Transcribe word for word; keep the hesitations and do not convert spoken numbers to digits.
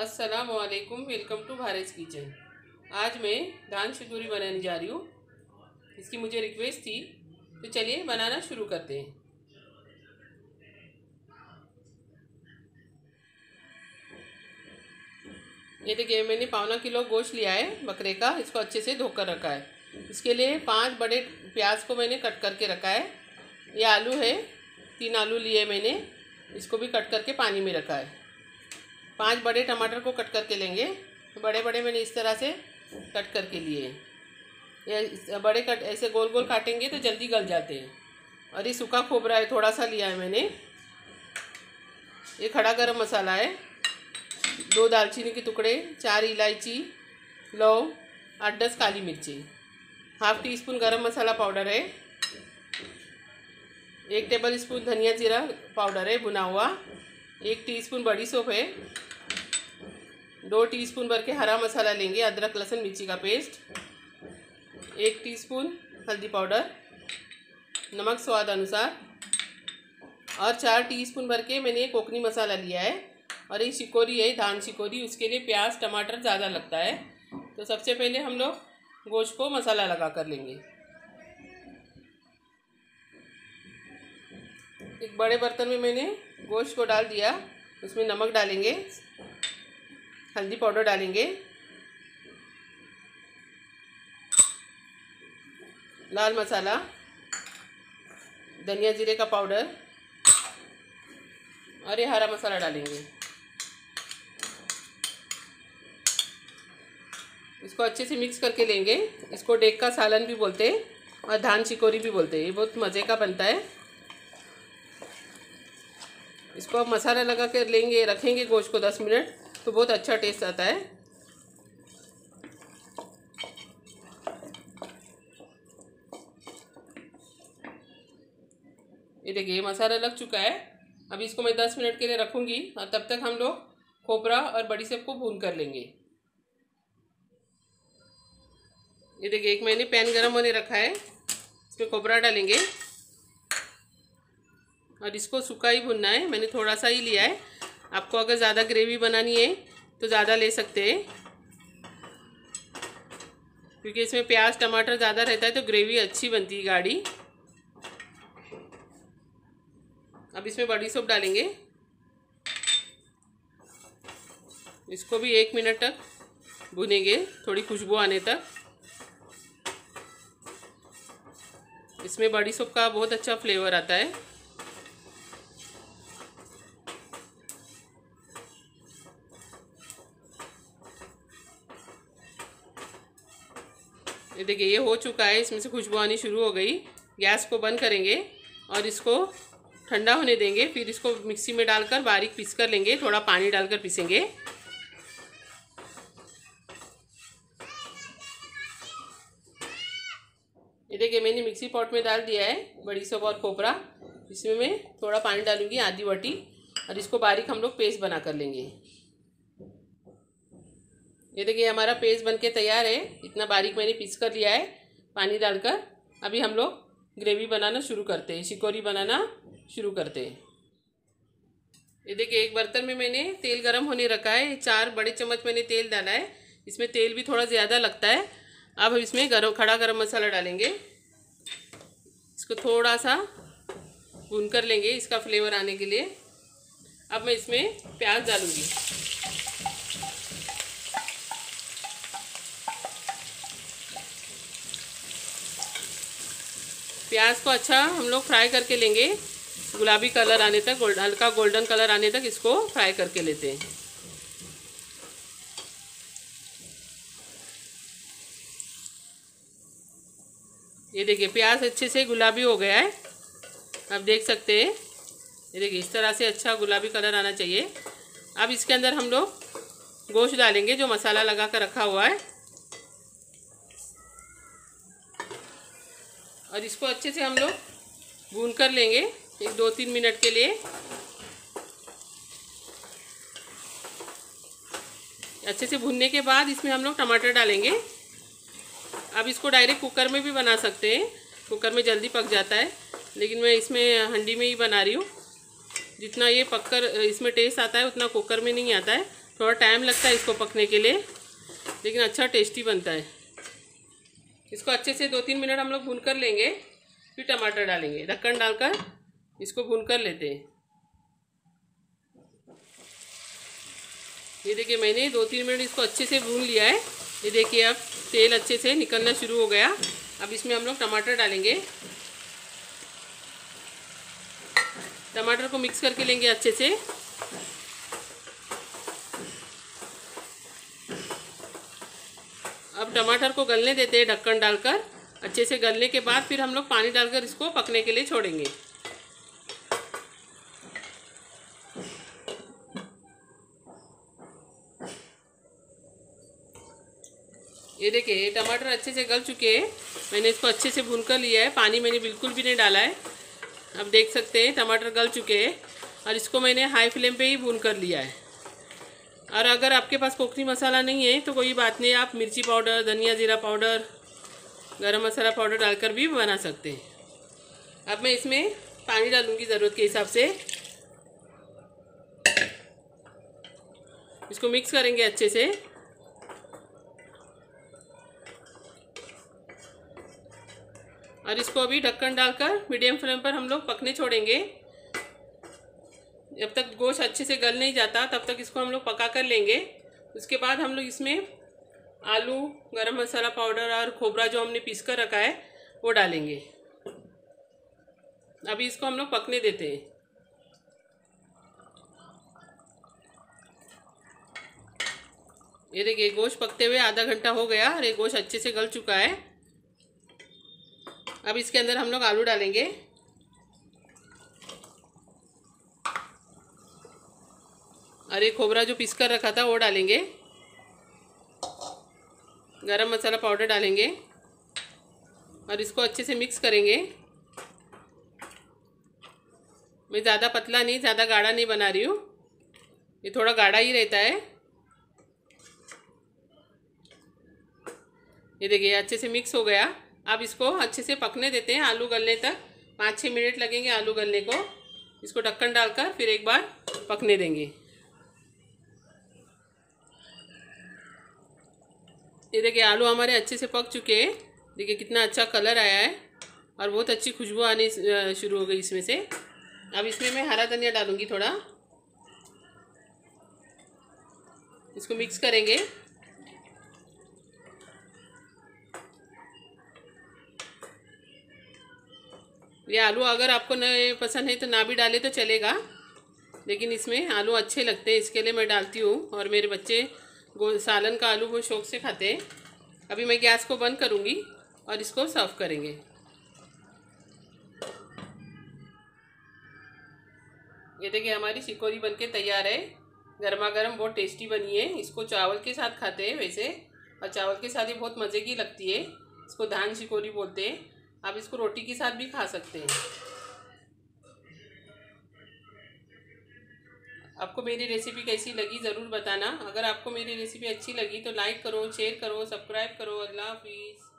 अस्सलाम वालेकुम, welcome to Bharat kitchen. आज मैं धान शिकोरी बनाने जा रही हूँ। इसकी मुझे रिक्वेस्ट थी, तो चलिए बनाना शुरू करते हैं। ये देखिए, मैंने पौना किलो गोश्त लिया है बकरे का। इसको अच्छे से धोकर रखा है। इसके लिए पांच बड़े प्याज को मैंने कट करके रखा है। ये आलू है, तीन आलू लिए मैंने, इसको भी कट करके पानी में रखा है। पांच बड़े टमाटर को कट करके लेंगे। बड़े बड़े मैंने इस तरह से कट करके लिए। ये बड़े कट ऐसे गोल गोल काटेंगे तो जल्दी गल जाते हैं। और ये सूखा खोबरा है, थोड़ा सा लिया है मैंने। ये खड़ा गरम मसाला है, दो दालचीनी के टुकड़े, चार इलायची, लौंग, आठ दस काली मिर्ची, हाफ टी स्पून गरम मसाला पाउडर है, एक टेबल स्पून धनिया जीरा पाउडर है भुना हुआ, एक टीस्पून बड़ी सौंफ है, दो टीस्पून भर के हरा मसाला लेंगे, अदरक लहसुन मिर्ची का पेस्ट, एक टीस्पून हल्दी पाउडर, नमक स्वाद अनुसार, और चार टीस्पून भर के मैंने कोकनी मसाला लिया है। और ये शिकोरी है, धान शिकोरी, उसके लिए प्याज टमाटर ज़्यादा लगता है। तो सबसे पहले हम लोग गोश्त को मसाला लगा कर लेंगे। एक बड़े बर्तन में मैंने गोश्त को डाल दिया। उसमें नमक डालेंगे, हल्दी पाउडर डालेंगे, लाल मसाला, धनिया जीरे का पाउडर और ये हरा मसाला डालेंगे। इसको अच्छे से मिक्स करके लेंगे। इसको डेग का सालन भी बोलते हैं और धान शिकोरी भी बोलते हैं। ये बहुत मज़े का बनता है। इसको अब मसाला लगा कर लेंगे, रखेंगे गोश्त को दस मिनट, तो बहुत अच्छा टेस्ट आता है। ये देखिए, ये मसाला लग चुका है। अब इसको मैं दस मिनट के लिए रखूँगी और तब तक हम लोग खोपरा और बड़ी सेब को भून कर लेंगे। ये देखिए, एक मैंने पैन गरम होने रखा है। इसमें खोपरा डालेंगे और इसको सूखा ही भुनना है। मैंने थोड़ा सा ही लिया है। आपको अगर ज़्यादा ग्रेवी बनानी है तो ज़्यादा ले सकते हैं, क्योंकि इसमें प्याज टमाटर ज़्यादा रहता है तो ग्रेवी अच्छी बनती है, गाढ़ी। अब इसमें बड़ी सौंफ डालेंगे। इसको भी एक मिनट तक भुनेंगे, थोड़ी खुशबू आने तक। इसमें बड़ी सौंफ का बहुत अच्छा फ्लेवर आता है। ये देखिए, ये हो चुका है। इसमें से खुशबू आनी शुरू हो गई। गैस को बंद करेंगे और इसको ठंडा होने देंगे। फिर इसको मिक्सी में डालकर बारीक पीस कर लेंगे। थोड़ा पानी डालकर पीसेंगे। ये देखिए, मैंने मिक्सी पॉट में डाल दिया है बड़ी सौंफ और खोपरा। इसमें मैं थोड़ा पानी डालूंगी, आधी वाटी, और इसको बारीक हम लोग पेस्ट बना कर लेंगे। ये देखिए, हमारा पेस्ट बनके तैयार है। इतना बारीक मैंने पीस कर लिया है पानी डालकर। अभी हम लोग ग्रेवी बनाना शुरू करते हैं, शिकोरी बनाना शुरू करते हैं। ये देखिए, एक बर्तन में मैंने तेल गरम होने रखा है। चार बड़े चम्मच मैंने तेल डाला है। इसमें तेल भी थोड़ा ज़्यादा लगता है। अब इसमें गरम खड़ा गरम मसाला डालेंगे। इसको थोड़ा सा भून कर लेंगे इसका फ्लेवर आने के लिए। अब मैं इसमें प्याज डालूंगी। प्याज को अच्छा हम लोग फ्राई करके लेंगे, गुलाबी कलर आने तक, गोल्ड हल्का गोल्डन कलर आने तक इसको फ्राई करके लेते हैं। ये देखिए, प्याज अच्छे से गुलाबी हो गया है। आप देख सकते हैं। ये देखिए, इस तरह से अच्छा गुलाबी कलर आना चाहिए। अब इसके अंदर हम लोग गोश्त डालेंगे जो मसाला लगा कर रखा हुआ है, और इसको अच्छे से हम लोग भून कर लेंगे एक दो तीन मिनट के लिए। अच्छे से भूनने के बाद इसमें हम लोग टमाटर डालेंगे। अब इसको डायरेक्ट कुकर में भी बना सकते हैं, कुकर में जल्दी पक जाता है, लेकिन मैं इसमें हंडी में ही बना रही हूँ। जितना ये पककर इसमें टेस्ट आता है उतना कुकर में नहीं आता है। थोड़ा टाइम लगता है इसको पकने के लिए, लेकिन अच्छा टेस्टी बनता है। इसको अच्छे से दो तीन मिनट हम लोग भून कर लेंगे, फिर टमाटर डालेंगे। ढक्कन डालकर इसको भून कर लेते हैं। ये देखिए मैंने दो तीन मिनट इसको अच्छे से भून लिया है। ये देखिए अब तेल अच्छे से निकलना शुरू हो गया। अब इसमें हम लोग टमाटर डालेंगे। टमाटर को मिक्स करके लेंगे अच्छे से। अब टमाटर को गलने देते हैं ढक्कन डालकर। अच्छे से गलने के बाद फिर हम लोग पानी डालकर इसको पकने के लिए छोड़ेंगे। ये देखिए टमाटर अच्छे से गल चुके हैं। मैंने इसको अच्छे से भून कर लिया है, पानी मैंने बिल्कुल भी नहीं डाला है। अब देख सकते हैं टमाटर गल चुके हैं और इसको मैंने हाई फ्लेम पे ही भून कर लिया है। और अगर आपके पास पोखरी मसाला नहीं है तो कोई बात नहीं, आप मिर्ची पाउडर, धनिया जीरा पाउडर, गरम मसाला पाउडर डालकर भी बना सकते हैं। अब मैं इसमें पानी डालूंगी ज़रूरत के हिसाब से। इसको मिक्स करेंगे अच्छे से। और इसको अभी ढक्कन डालकर मीडियम फ्लेम पर हम लोग पकने छोड़ेंगे। जब तक गोश्त अच्छे से गल नहीं जाता तब तक इसको हम लोग पका कर लेंगे। उसके बाद हम लोग इसमें आलू, गरम मसाला पाउडर और खोबरा जो हमने पीस कर रखा है वो डालेंगे। अभी इसको हम लोग पकने देते हैं। ये देखिए गोश्त पकते हुए आधा घंटा हो गया और ये गोश्त अच्छे से गल चुका है। अब इसके अंदर हम लोग आलू डालेंगे। और एक खोबरा जो पीस कर रखा था वो डालेंगे। गरम मसाला पाउडर डालेंगे और इसको अच्छे से मिक्स करेंगे। मैं ज़्यादा पतला नहीं, ज़्यादा गाढ़ा नहीं बना रही हूँ, ये थोड़ा गाढ़ा ही रहता है। ये देखिए अच्छे से मिक्स हो गया। अब इसको अच्छे से पकने देते हैं आलू गलने तक। पाँच छः मिनट लगेंगे आलू गलने को। इसको ढक्कन डालकर फिर एक बार पकने देंगे। ये देखिए आलू हमारे अच्छे से पक चुके हैं। देखिए कितना अच्छा कलर आया है और बहुत अच्छी खुशबू आनी शुरू हो गई इसमें से। अब इसमें मैं हरा धनिया डालूंगी थोड़ा। इसको मिक्स करेंगे। ये आलू अगर आपको न पसंद है तो ना भी डाले तो चलेगा, लेकिन इसमें आलू अच्छे लगते हैं इसके लिए मैं डालती हूँ। और मेरे बच्चे गो सालन का आलू बहुत शौक से खाते हैं। अभी मैं गैस को बंद करूँगी और इसको सर्व करेंगे। ये देखिए हमारी शिकोरी बनके तैयार है। गर्मा गर्म बहुत टेस्टी बनी है। इसको चावल के साथ खाते हैं वैसे, और चावल के साथ ही बहुत मज़े की लगती है। इसको धान शिकोरी बोलते हैं। आप इसको रोटी के साथ भी खा सकते हैं। आपको मेरी रेसिपी कैसी लगी ज़रूर बताना। अगर आपको मेरी रेसिपी अच्छी लगी तो लाइक करो, शेयर करो, सब्सक्राइब करो। अल्लाह हाफिज़।